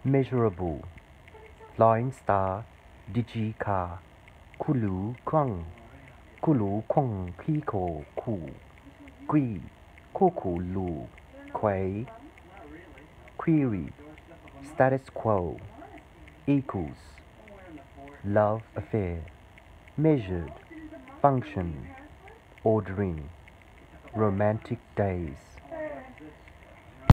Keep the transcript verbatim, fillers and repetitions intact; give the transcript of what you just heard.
measurable, flying star, digi car, kulu kwang, kulu kwang kiko ku, qui, koku lu, quay, query, status quo, equals, love affair, measured, function, ordering, romantic days.